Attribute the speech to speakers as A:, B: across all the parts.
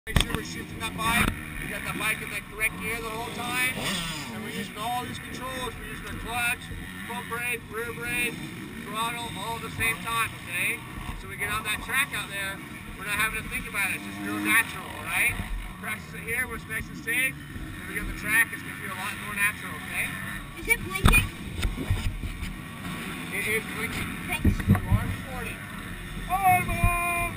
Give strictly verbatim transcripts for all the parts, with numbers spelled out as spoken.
A: Make sure we're shifting that bike. We got that bike in the correct gear the whole time. And we're using all these controls. We're using the clutch, front brake, rear brake, throttle, all at the same time, okay? So we get on that track out there, we're not having to think about it. It's just real natural, alright? Practice it here, we're nice and safe. When we get on the track, it's going to feel a lot more natural, okay?
B: Is it blinking?
A: It is blinking.
B: Thanks.
A: You are recording. Forward!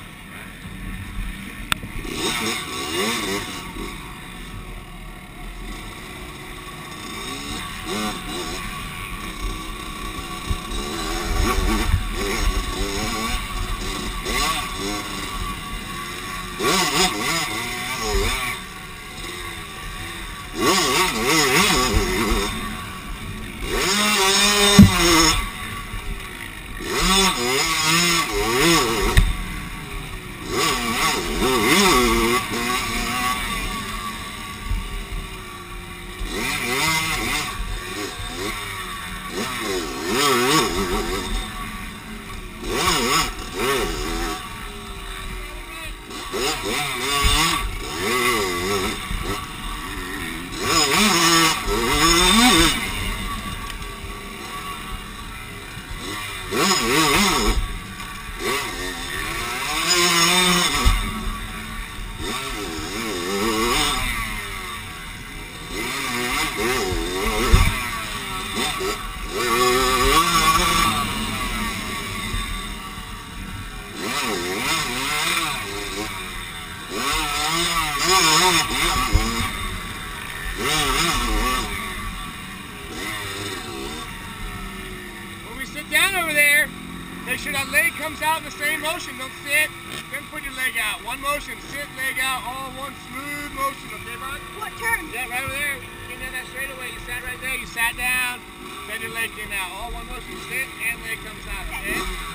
A: When we sit down over there, make sure that leg comes out in the same motion. Don't sit, then put your leg out. One motion, sit, leg out, all one smooth motion, okay, bud?
B: What turn?
A: Yeah, right over there. Came down that straightaway. You sat right there. You sat down, then your leg came out. All one motion, sit, and leg comes out, okay?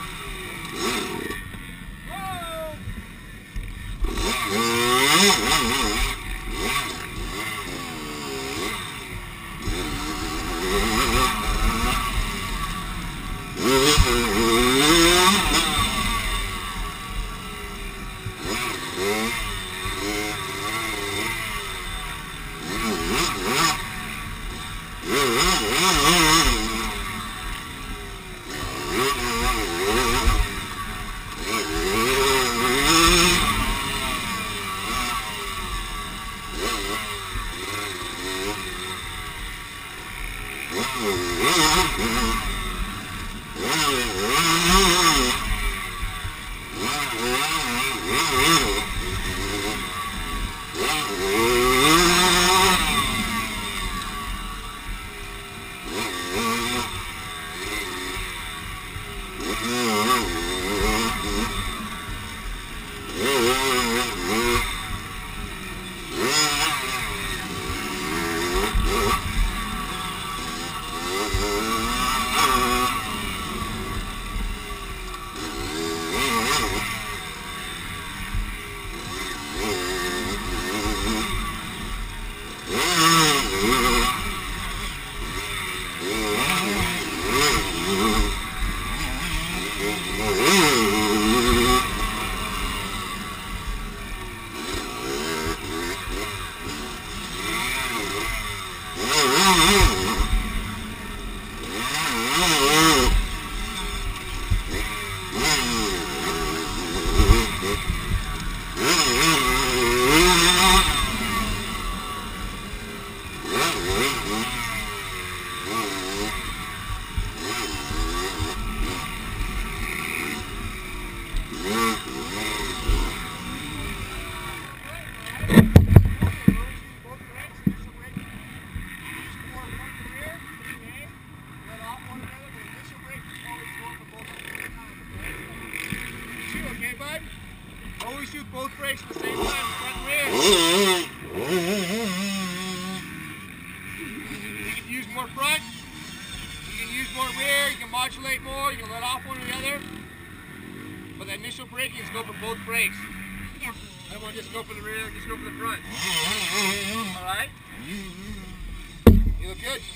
A: Always use both brakes at the same time, front and rear. You can use more front, you can use more rear, you can modulate more, you can let off one or the other. But the initial braking is go for both brakes.
B: Yeah.
A: I don't want to just go for the rear, just go for the front. Alright? You look good.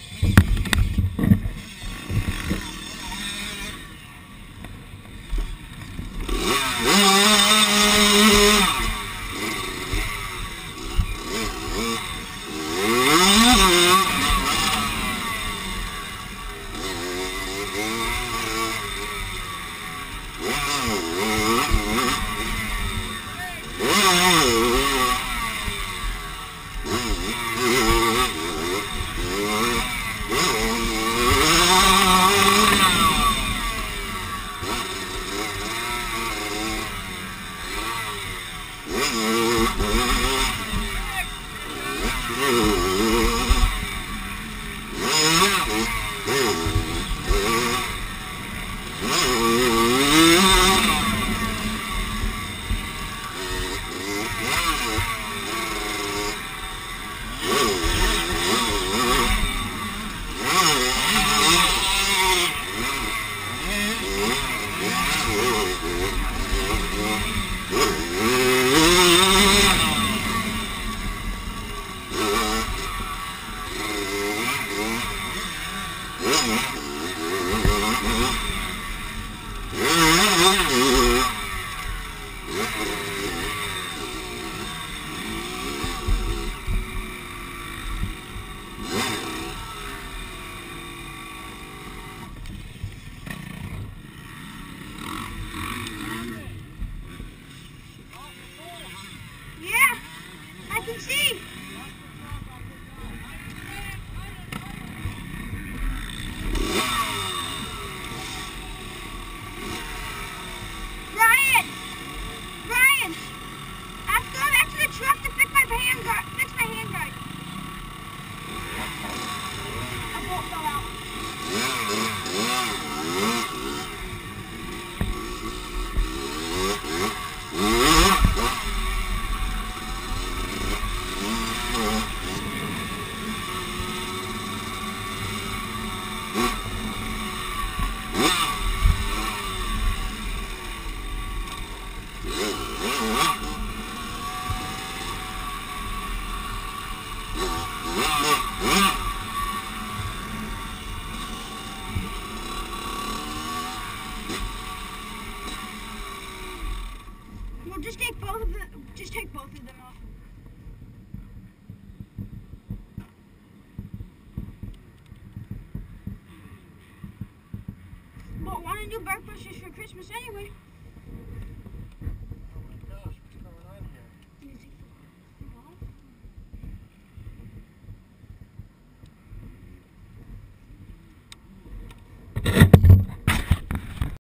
B: Well, just take both of them. Just take both of them off. But want to do bird bushes for Christmas anyway.